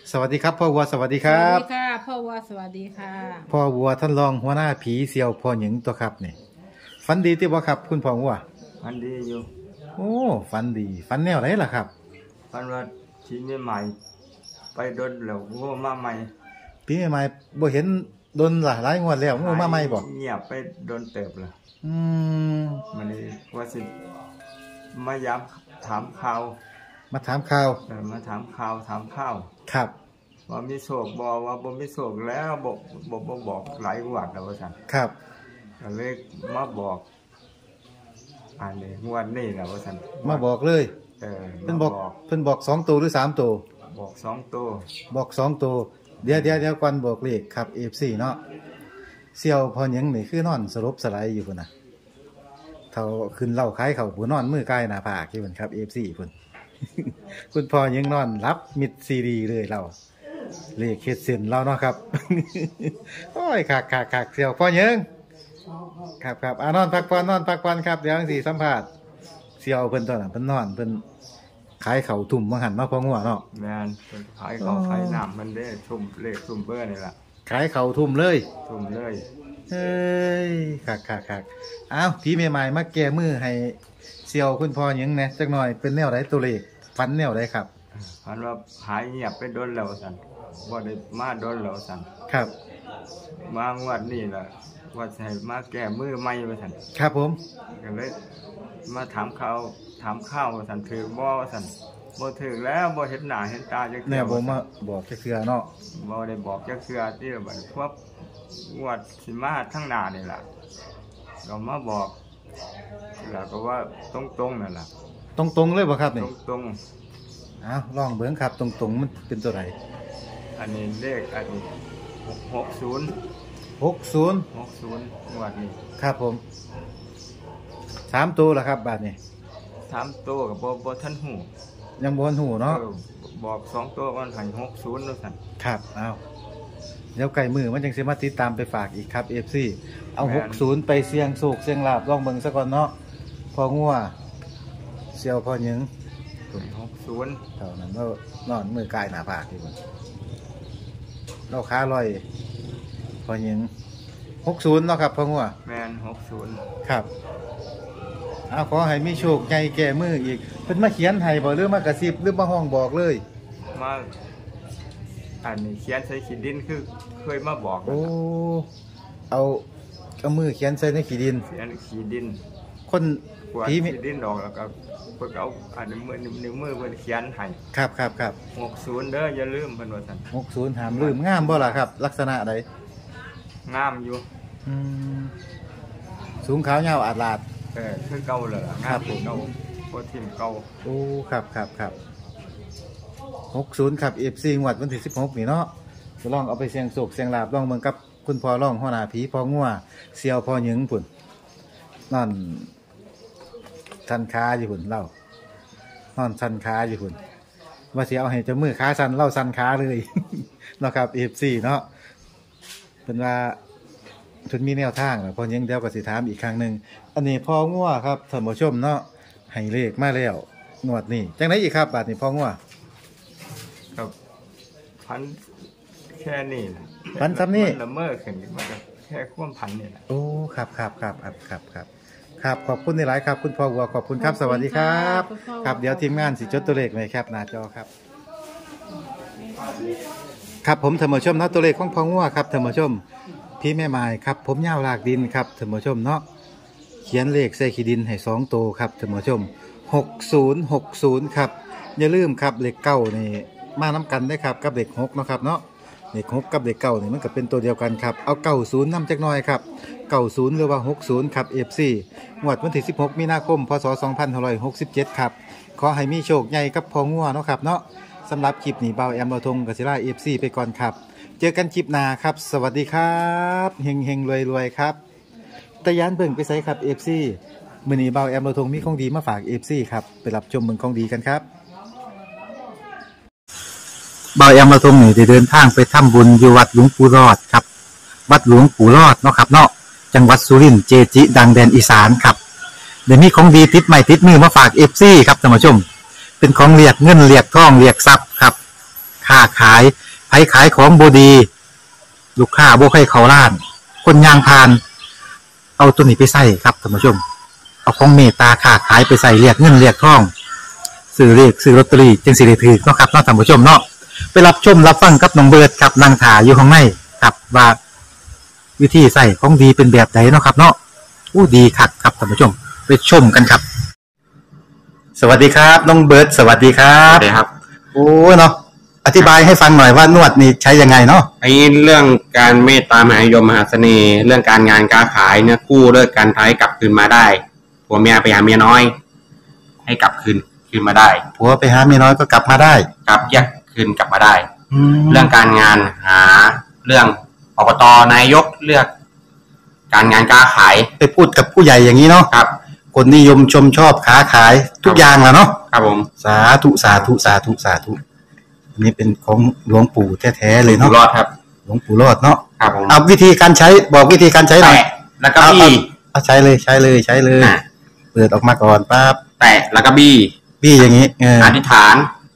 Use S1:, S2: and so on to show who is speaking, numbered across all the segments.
S1: สวัสดีครับพ่อวัวสวัสดีค
S2: ส
S1: รั
S2: วัส
S1: บ
S2: ดีค่ะพ่อวัวสวัสดีค่ะ
S1: พ่อวัวท่านรองหัวหน้าผีเสี่ยวพ่อหญิงตัวครับนี่ฝันดีที่บ่ครับคุณพ่อวัว
S3: มันดีอยู่
S1: โอ้ฝันดีฝันแนวไหนล่ะครับ
S3: ฝันว่าชีวิตใหม่ไปโดนแล้วงูมาใหม่
S1: ปีใหม่บ่เห็นโดนหลายงวดแล้วงูมาใหม่บ่
S3: เงียบไปโดนเติบเลยมันนี่ว่าสิมาย้ำถามข่าว
S1: มาถามข่าว
S3: มาถามข่าวถามข้าว
S1: ครับ
S3: ว่ามีโศกบ่ว่าบ่มีโศกแล้วบอกหลายวัดแล้วว่าซั่น
S1: ครับ
S3: ก็เลยมาบอกอันนี้งวดนี้แหละว่าซั่น
S1: มาบอกเลยเพิ่นบอก2ตัวหรือ3ตัว
S3: บอก2ตัว
S1: บอก2ตัวเดี๋ยวก่อนบอกเลขครับ FC เนาะเสี่ยวพ่อหญิงนี่คือนอนสลบสลายอยู่พุ่นน่ะเท่าขึ้นเหล้าขายข้าวผู้นอนมือใกล้หน้าผากอยู่พุ่นครับ FC พุ่น คุณพ่อยังนอนรับมิดซีดีเลยเราเลขเฮ็ดเส้นเราเนาะครับ โอ้ยคักเสี่ยวพ่อยังครับนอนพักผ่อนครับเดี๋ยวสิสัมภาษณ์เสี่ยวเพิ่นตอนนั้นเพิ่นนอนเพิ่นขายข้าวทุ่มมาหั่นมาพองัวเนาะ
S3: แม่นเพิ่นขายข้าวขายน้ำมันเด้ทุ่มเลขทุ่มเบอร์นี่ล่ะ
S1: ขายข้าวทุ่มเลย
S3: ทุ่มเลย
S1: เฮ้ยคักอ้าวพี่ใหม่ๆมาแก้มือให้เสี่ยวคุณพ่อยังแหน่จักหน่อยเป็นแนวใดตัวเลขฝันแนวใดครับ
S3: ฝันว่าหายเงียบไปโดนแล้วซั่นบ่ได้มาโดนแล้วซั่น
S1: ครับ
S3: มางวดนี้ล่ะว่าสิให้มาแก้มือใหม่ว่าซั่น
S1: ครับผม
S3: ก็เลยมาถามข้าวว่าซั่นถือบ่ว่าซั่นบ่ถือแล้วบ่เห็นหน้าเห็นตาจักเทื่อ
S1: แม่บ่มาบอกจักเทื่อเนาะ
S3: บ่ได้บอกจักเทื่อที่บัดพวกงวดสิมาทั้งหน้านี่ล่ะก็มาบอกแล้วก็ว่าตรงๆนั่นล่ะ
S1: ตรงเลยบ่ครับนี่
S3: ตรง
S1: อ้าวลองเบิ่งครับตรงมันเป็นตัวไหน
S3: อันนี้เลขอันนี้60งวดนี้
S1: ครับผม3ตัวล่ะครับบาดนี้
S3: 3ตัวก็บ่ทันฮู้
S1: ยังบ่ทันฮู้เนาะ
S3: บอก2ตัวมันให้60แล้วซั่น
S1: ครับอ้าวเดี๋ยวไก่มือมันจังสิมาติดตามไปฝากอีกครับ FC เอา60ไปเสี่ยงโชคเสี่ยงลาภลองเบิ่งซะก่อนเนาะพองัวเสี่ยวพอหยัง
S3: 60
S1: เท่านั้นแล้วนอนมือกายหน้าผากอยู่เราขาลอยพอหยัง60เนาะครับพองัว
S3: แม่น60
S1: ครับเอาขอให้มีโชคใหญ่แก่มืออีกเพิ่นมาเขียนให้บ่หรือมากระซิบหรือมาห้องบอกเลย
S3: มาอันนี้เขียนใส่ขีดดินคือเคยมาบอก
S1: โอ้เอามือเขียนใส่ในขีดดิน
S3: เขียนขีดดิน
S1: คน
S3: ผีขีดดินออกแล้วก็เพิ่นเอาอันนิ้วมือเพิ่นเขียนให้
S1: ครับ
S3: 60เด้ออย่าลืมเพิ่นว่าซั่น
S1: 60ห้ามลืมงามบ่ล่ะครับลักษณะใด
S3: งามอยู่
S1: สูงขาวยาวอาดลาด
S3: คือเก่าเลยงามเก่าบ่ทิ่มเก่า
S1: โอ้ครับ60ครับ FC งวดวันที่16นี่เนาะจะลองเอาไปเสี่ยงโชคเสี่ยงลาภลองเบิ่งกับคุณพ่อร้องหัวหน้าผีพ่องัวเสี่ยวพ่อหญิงพุ่นนั่นชันขาอยู่พุ่นเล่านอนชันขาอยู่พุ่นว่าสิเอาให้เจ้ามือขาสั่นเล่าสั่นขาเลยเนาะครับ FC เนาะเป็นว่าเพิ่นมีแนวทางแล้วพ่อหญิงเดี๋ยวก็สิถามอีกครั้งนึงอันนี้พ่องัวครับท่านผู้ชมเนาะให้เลขมาแล้วงวดนี้จังได๋อีกครับบาดนี้พ่องัว
S3: ครับพันแค่นี้
S1: พันซ้ำนี่
S3: ละเมอขึ้นมันก็แค่ความพันนี่แหละ
S1: โอ้ครับขอบคุณหลายครับคุณพ่อวัวขอบคุณครับสวัสดีครับครับเดี๋ยวทีมงานสิจดตัวเลขไว้ครับหน้าจอครับครับผมท่านผู้ชมนะตัวเลขของพ่องัวครับท่านผู้ชมพี่แม่ไม้ครับผมยาวลากดินครับท่านผู้ชมเนาะเขียนเลขใส่ขีดินให้2ตัวครับท่านผู้ชม60ครับอย่าลืมครับเลข9นี่มาน้ำกันได้ครับกับเลข6เนาะครับเนาะเลข6กับเลข9นี่มันก็เป็นตัวเดียวกันครับเอา90นำจักหน่อยครับ90หรือว่า60ครับ FC งวดวันที่16มีนาคมพศ2567ครับขอให้มีโชคใหญ่กับพ่องัวเนาะครับเนาะสำหรับคลิปนี้เบาแอมเราทงกับศิลา FC ไปก่อนครับเจอกันคลิปหน้าครับสวัสดีครับเฮงรวยครับตะยานเบิ่งไปไสครับ FC มื้อนี้เบาแอมเราทงมีของดีมาฝาก FC ครับไปรับชมเบิ่งของดีกันครับเบาแอมเราทงนี่ได้เดินทางไปทำบุญอยู่วัดหลวงปู่รอดครับวัดหลวงปู่รอดเนาะครับเนาะจังหวัดสุรินทร์เจจิดังแดนอีสานครับเดี๋ยวมีของดีติดใหม่ติดมือมาฝาก FC ครับท่านผู้ชมเป็นของเรียกเงินเรียกทองเรียกทรัพย์ครับค้าค้าขายไผขายของบดีลูกค้าบ่ใครเขาล้าน คนยางพาน เอาตัวนี้ไปใส่ครับท่านผู้ชม เอาของเมตตาค้าขายไปใส่เรียกเงินเรียกทองซื้อเลขซื้อลอตเตอรี่จึงสิได้ถือเนาะครับเนาะท่านผู้ชมเนาะไปรับชมรับฟังกับน้องเบิร์ดครับนางถาอยู่ข้างในครับว่าวิธีใส่ของดีเป็นแบบไหนเนาะครับ เนาะอู้ดีคักครับท่านผู้ชมไปชมกันครับ สวัสดีครับน้องเบิร์ดสวัสดีครั
S4: ครับ บครับ
S1: โอ้เนาะอธิบายให้ฟังหน่อยว่านวดนี่ใช้ยังไงเนาะ
S4: ไอ้เรื่องการเมตตามหานิยมมหาเสน่ห์ เรื่องการงานการขายเนี่ยกู้เลิกการท้ายกลับคืนมาได้ผัวเมียไปหาเมียน้อย ให้กลับคืนมาได้
S1: ผัวไปหาเมียน้อยก็กลับมาได้
S4: กลับแยกคืนกลับมาได้
S1: แล้
S4: เรื่
S1: ว
S4: องการงานหาเรื่องอบตนายกเลือก การงานการขาย
S1: ไปพูดกับผู้ใหญ่อย่างนี้เนาะ
S4: ครับ
S1: คนนิยมชมชอบค้าขายทุกอย่างแหละเนาะ
S4: ครับผม
S1: สาธุสาธุสาธุสาธุอันนี้เป็นของหลวงปู่แท้ๆเลย
S4: อยู่
S1: เนาะ
S4: รอดครับ
S1: หลวงปู่รอดเนาะ
S4: ครับผม
S1: เอาวิธีการใช้บอกวิธีการใช้หน่อย
S4: แตะแล้วก็บี้
S1: เอาใช้เลยใช้เลยใช้เลย
S4: อ่ะ
S1: เปิดออกมาก่อนปั๊บ
S4: แตะแล้วก็บี้
S1: พี่อย่างนี้เออ
S4: อธิษฐาน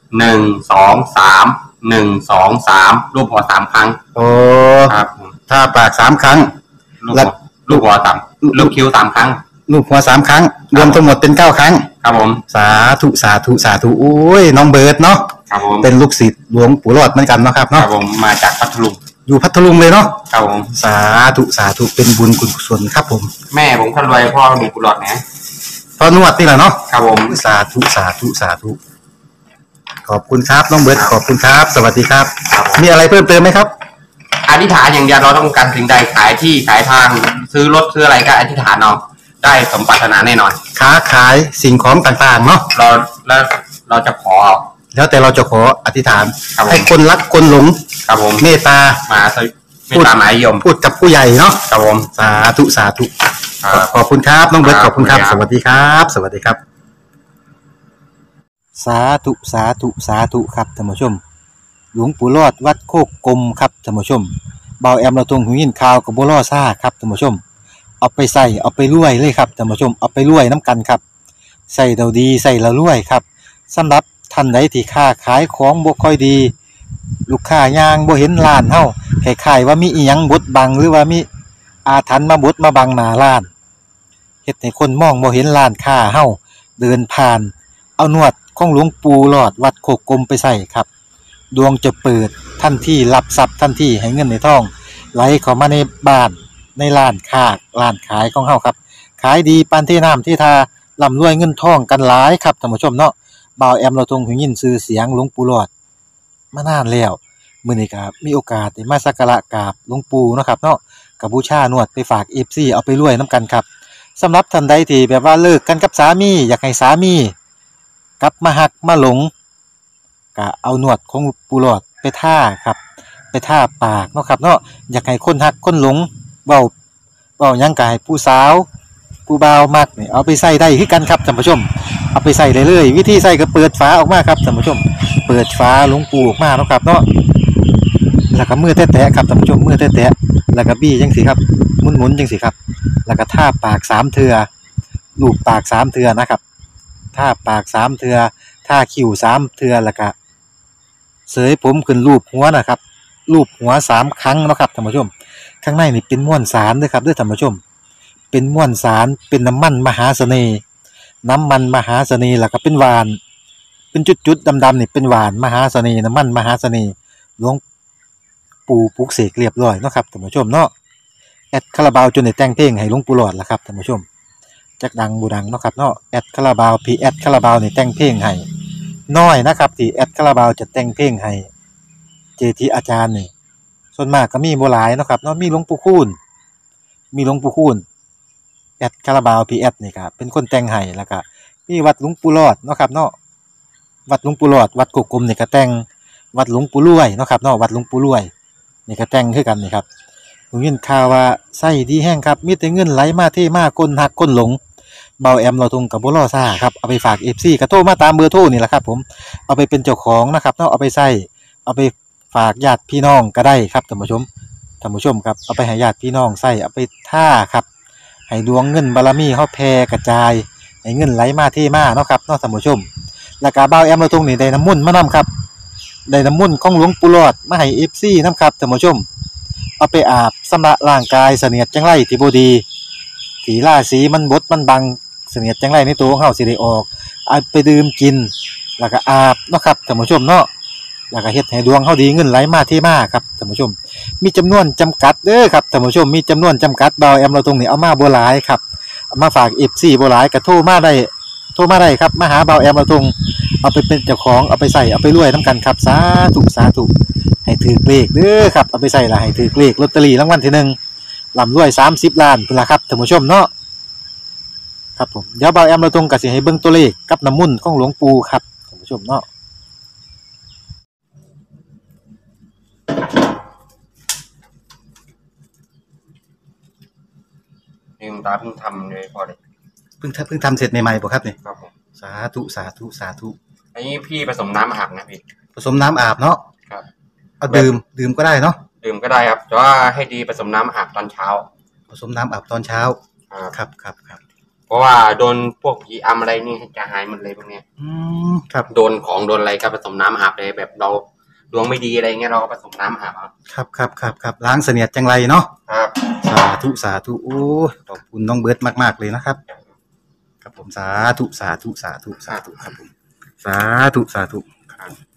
S4: 1 2 3 1 2 3รูปหัว3ครั้ง
S1: โอ้
S4: ครับผม
S1: ถ้าปาก3ครั้ง
S4: ลูก
S1: แล้
S4: หั
S1: ว
S4: วลูกหัวต่ำลูกคิ้ว3ครั้ง
S1: ลูกหัว3ครั้ง รวมทั้งหมดเป็น9ครั้ง
S4: ครับผม
S1: สาธุสาธุสาธุโอ้ยน้องเบิร์ดเนาะ
S4: ครับผม
S1: เป็นลูกศิษย์หลวงปู่รอดเหมือนกันเนาะครับ
S4: ครั
S1: เนาะ
S4: บผมมาจากพัทลุง
S1: อยู่พัทลุงเลยเนาะ
S4: ครับผม
S1: สาธุสาธุเป็นบุญกุศลครับผม
S4: แม่ผมคนรวยพ่อมีกุหลาบนะ
S1: พอนวดนี่แหละเนาะ
S4: ครับผม
S1: สาธุสาธุสาธุขอบคุณครับน้องเบิร์ดขอบคุณครับ สวัสดีครับ
S4: ครับผม
S1: มีอะไรเพิ่มเติมไหมครับ
S4: อธิษฐานอย่างเดียวเราต้องการสิ่งใดขายที่ขายทางซื้อรถซื้ออะไรก็อธิษฐานเอาได้สมปรารถนาแน่นอน
S1: ค้าขายสิ่งของต่างๆเนาะ
S4: เราจะขอ
S1: แล้วแต่เราจะขออธิษฐาน
S4: ครับผม
S1: ให้คนรักคนหลง
S4: ครับผม
S1: เมตตา
S4: มาไม่ตามหมายยม
S1: พูดกับผู้ใหญ่เนาะ
S4: ครับผม
S1: สาธุสาธุ
S4: ครับ
S1: ขอบคุณครับน้องเบิร์ต
S4: ค
S1: ข
S4: รับ
S1: อบคุณครับ
S4: ขอบ
S1: ส
S4: คุณครับ
S1: วัสดีครับ สวัสดีครับ สาธุสาธุสาธุครับท่านผู้ชม หลวงปู่รอดวัดโคกกลมครับท่านผู้ชมเบาแอมเราตรงหูยินข่าวกับบัวล่อซ่าครับท่านผู้ชม เอาไปใส่เอาไปรวยเลยครับท่านผู้ชมเอาไปรวยน้ำกันครับใส่เราดีใส่เรารวยครับสำหรับท่านใดที่ค้าขายของบ่ค่อยดี ลูกค้ายางบ่เห็นร้านเฮาคล้ายๆว่ามีอีหยังบดบังหรือว่ามีอาถรรพ์มาบดมาบังหน้าร้านเฮ็ดให้คนมองบ่เห็นร้านค้าเฮาเดินผ่าน เอานวดของหลวงปู่หลอดวัดโคกกลมไปใส่ครับดวงจะเปิดทันทีรับทรัพย์ทันทีให้เงินในท้องไหลเข้ามาในบ้านในร้านค้าร้านขายของเฮาครับขายดีปานที่น้ำที่ทาร่ำรวยเงินทองกันหลายครับท่านผู้ชมเนาะบ่าวแอมเราทรงหูยินชื่อเสียงหลวงปู่หลอดมานานแล้วมื้อนี้ก็มีโอกาสได้มาสักการะกราบหลวงปู่เนาะครับเนาะก็บูชานวดไปฝาก FC เอาไปรวยนํกันครับสำหรับท่านใดที่แบบว่าเลิกกันกับสามีอยากให้สามีกลับมาหักมาหลงก็เอานวดของปู่หลอดไปท่าครับไปท่าปากเนาะครับเนาะอยากให้คนหักคนหลงเว้าหยังก็ให้ผู้สาวผู้บ่าวมักนี่เอาไปใส่ได้คือกันครับท่านผู้ชมเอาไปใส่ได้เลยวิธีใส่ก็เปิดฝาออกมาครับท่านผู้ชมเปิดฝาหลวงปู่ออกมาเนาะครับเนาะแล้วก็มือแตะๆครับท่านผู้ชมมือแตะๆแล้วก็บี้จังซี่ครับหมุนๆจังซี่ครับแล้วก็ท่าปาก3เทื่อลูบปาก3เทื่อนะครับท่าปาก3เทื่อท่าคิ้ว3เทื่อแล้วก็เสยผมขึ้นรูปหัวนะครับรูปหัว3ครั้งเนาะครับท่านผู้ชมข้างในนี่เป็นม้วนสารเด้อครับเด้อท่านผู้ชมเป็นม้วนสารเป็นน้ำมันมหาเสน่ห์น้ำมันมหาเสน่ห์แล้วก็เป็นหวานเป็นจุดๆดำๆนี่เป็นหวานมหาเสน่ห์น้ำมันมหาเสน่ห์หลวงปู่ปลุกเสกเรียบร้อยเนาะครับท่านผู้ชมเนาะแอดคาราบาวจนได้แต่งเพลงให้หลวงปู่หลอดล่ะครับท่านผู้ชมจักดังบ่ดังเนาะครับเนาะแอดคาราบาวพี่แอดคาราบาวนี่แต่งเพลงให้น้อยนะครับที่แอดคาราบาวจะแต่งเพลงให้เจทีอาจารย์นี่ส่วนมากก็มีบ่หลายเนาะครับเนาะมีหลวงปู่คูณแอดคาราบาวพีแอดนี่ครับเป็นคนแต่งให้แล้วก็มีวัดหลวงปู่หลอดเนาะครับเนาะวัดหลวงปู่หลอดวัดกกกลมนี่ก็แต่งวัดหลวงปู่รวยเนาะครับเนาะวัดหลวงปู่รวยนี่ก็แต่งคือกันนี่ครับผมยินข่าวว่าไส้ดีแห้งครับมีแต่เงินไหลมาเทมาคนหักคนหลงเบาแอมเราทงกับบ่รอซ่าครับเอาไปฝาก FC ก็โทรมาตามเบอร์โทรนี่แหละครับผมเอาไปเป็นเจ้าของนะครับเนาะเอาไปใส่เอาไปฝากญาติพี่น้องก็ได้ครับท่านผู้ชมครับเอาไปให้ญาติพี่น้องใส่เอาไปท่าครับให้ดวงเงินบารมีเฮาแผ่กระจายให้เงินไหลมาเทมาเนาะครับเนาะท่านผู้ชมแล้วก็บ่าวแอมเราตรงนี้ได้น้ำมนต์มานํครับได้น้ำมนต์ของหลวงปู่หลอดมาให้ FC นำครับท่านผู้ชมเอาไปอาบชำระร่างกายเสนียดจังไรที่บ่ดีที่ราศีมันบดมันบังเสนียดจังไรในตัวของเฮาสิได้ออกเอาไปดื่มกินแล้วก็อาบเนาะครับท่านผู้ชมเนาะแล้วก็เฮ็ดให้ดวงเฮาดีเงินไหลมาเทมาครับท่านผู้ชมมีจำนวนจำกัดเด้อครับท่านผู้ชมมีจำนวนจำกัดเบาแอมเราตรงนี้เอามาบ่หลายครับเอามาฝาก FC บ่หลายก็โทรมาได้ครับมาหาเบาแอมเราตรงเอาไปเป็นเจ้าของเอาไปใส่เอาไปรวยนํกันครับสาธุสาธุให้ถือเลขเด้อครับเอาไปใส่ละให้ถือเลขลอตเตอรี่รางวัลที่หนึ่งร่ำรวย30ล้านพุ่นล่ะครับท่านผู้ชมเนาะครับผมเดี๋ยวเบาแอมเราตรงก็สิให้เบิ่งตัวเลขกับน้ำมนต์ของหลวงปู่ครับท่านผู้ชมเนาะ
S4: นี่คุณตาเพิ่งทำเลยพอเลย
S1: เพิ่งทำเสร็จใหม่ๆบ่ครับนี่
S4: ครับผม
S1: สาธุสาธุสาธุ
S4: อันนี้พี่ผสมน้ำอาบนะพี่
S1: ผสมน้ำอาบเนาะ
S4: ครับ
S1: เอาดื่มก็ได้เนาะ
S4: ดื่มก็ได้ครับแต่ว่าให้ดีผสมน้ำอาบตอนเช้า
S1: ผสมน้ำอาบตอนเช้า ครับ
S4: เพราะว่าโดนพวกผีอำอะไรนี่จะหายหมดเลยพวกเนี้ย
S1: ครับ
S4: โดนของโดนอะไรก็ผสมน้ำอาบเลยแบบเราดวงไม่ดีอะไรเงี้ยเราก็ผสมน้ำอาบ
S1: ครับล้างเสนียดจังไรเนาะ
S4: ครับ
S1: สาธุโอ้ขอบคุณน้องเบิร์ตมากๆเลยนะครับครับผมสาธุครับผมสาธุครับ